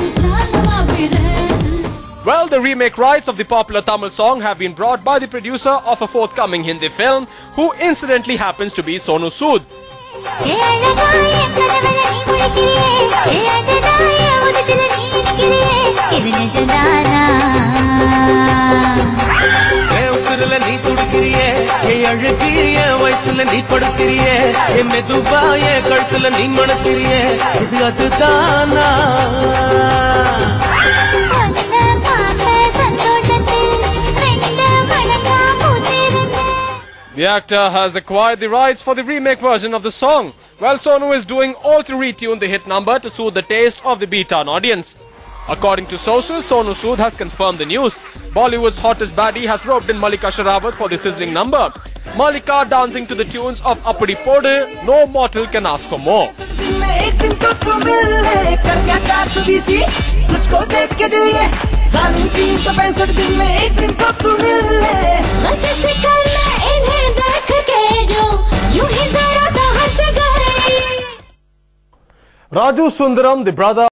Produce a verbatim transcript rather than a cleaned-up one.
Well, the remake rights of the popular Tamil song have been brought by the producer of a forthcoming Hindi film, who incidentally happens to be Sonu Sood. The actor has acquired the rights for the remake version of the song, while Sonu is doing all to retune the hit number to suit the taste of the B-Town audience. According to sources, Sonu Sood has confirmed the news. Bollywood's hottest baddie has roped in Mallika Sherawat for the sizzling number. Mallika dancing to the tunes of Appadi, Podu, no mortal can ask for more. Raju Sundaram, the brother